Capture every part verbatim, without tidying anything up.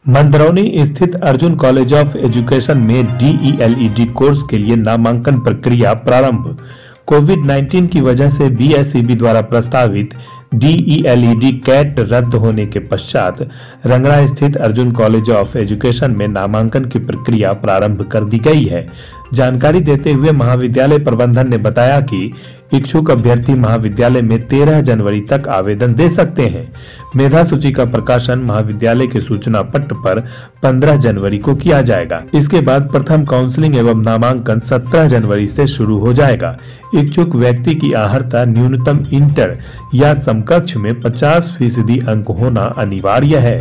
मंदरौनी स्थित Arjun college of education में डीईएलईडी course के लिए नामांकन प्रक्रिया प्रारंभ। कोविड उन्नीस की वजह से बीएसईबी द्वारा प्रस्तावित डीईएलईडी कैट रद्द होने के पश्चात रंगरा स्थित अर्जुन कॉलेज ऑफ एजुकेशन में नामांकन की प्रक्रिया प्रारंभ कर दी गई है। जानकारी देते हुए महाविद्यालय प्रबंधन ने बताया कि इच्छुक अभ्यर्थी महाविद्यालय में तेरह जनवरी तक आवेदन दे सकते हैं। मेधा सूची का प्रकाशन महाविद्यालय के सूचना पट्ट पर पंद्रह जनवरी को किया जाएगा। इसके बाद प्रथम काउंसलिंग एवं नामांकन सत्रह जनवरी से शुरू हो जाएगा। इच्छुक व्यक्ति की अर्हता न्यूनतम इंटर या समकक्ष में पचास फीसदी अंक होना अनिवार्य है।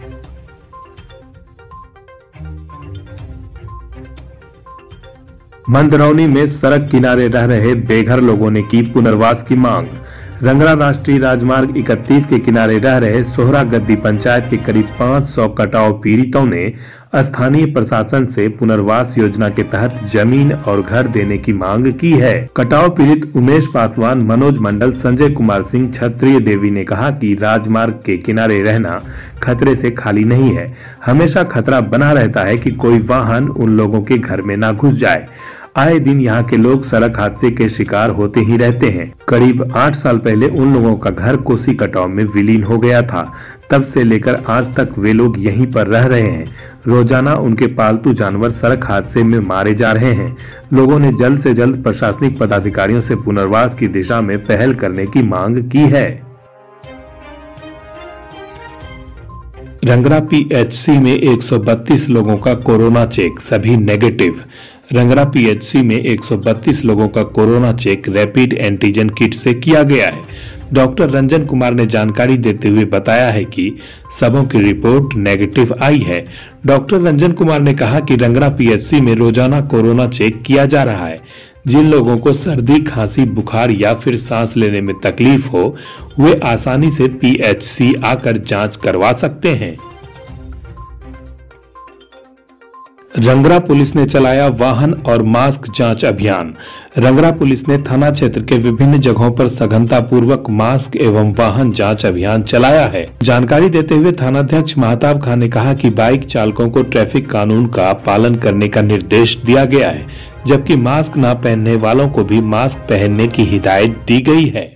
मंदरौनी में सड़क किनारे रह रहे बेघर लोगों ने की पुनर्वास की मांग। रंगरा राष्ट्रीय राजमार्ग इकतीस के किनारे रह रहे सोहरा गद्दी पंचायत के करीब पाँच सौ कटाव पीड़ितों ने स्थानीय प्रशासन से पुनर्वास योजना के तहत जमीन और घर देने की मांग की है। कटाव पीड़ित उमेश पासवान, मनोज मंडल, संजय कुमार सिंह, क्षत्रिय देवी ने कहा कि राजमार्ग के किनारे रहना खतरे से खाली नहीं है। हमेशा खतरा बना रहता है कि कोई वाहन उन लोगों के घर में ना घुस जाए। आए दिन यहाँ के लोग सड़क हादसे के शिकार होते ही रहते हैं। करीब आठ साल पहले उन लोगों का घर कोसी कटाव में विलीन हो गया था। तब से लेकर आज तक वे लोग यहीं पर रह रहे हैं। रोजाना उनके पालतू जानवर सड़क हादसे में मारे जा रहे हैं। लोगों ने जल्द से जल्द प्रशासनिक पदाधिकारियों से पुनर्वास की दिशा में पहल करने की मांग की है। रंगरा पीएचसी में एक सौ बत्तीस लोगों का कोरोना चेक, सभी नेगेटिव। रंगरा पीएचसी में एक सौ बत्तीस लोगों का corona check rapid antigen kit से किया गया है। डॉक्टर रंजन कुमार ने जानकारी देते हुए बताया है कि सबों की रिपोर्ट नेगेटिव आई है। डॉक्टर रंजन कुमार ने कहा कि रंगरा पीएचसी में रोजाना कोरोना चेक किया जा रहा है। जिन लोगों को सर्दी, खांसी, बुखार या फिर सांस लेने में तकलीफ हो वे आसानी से पीएचसी आकर जांच करवा सकते हैं। रंगरा पुलिस ने चलाया वाहन और मास्क जांच अभियान। रंगरा पुलिस ने थाना क्षेत्र के विभिन्न जगहों पर सघनता पूर्वक मास्क एवं वाहन जांच अभियान चलाया है। जानकारी देते हुए थानाध्यक्ष महताब खान ने कहा कि बाइक चालकों को ट्रैफिक कानून का पालन करने का निर्देश दिया गया है, जबकि मास्क न पहनने वालों को भी मास्क पहनने की हिदायत दी गई है।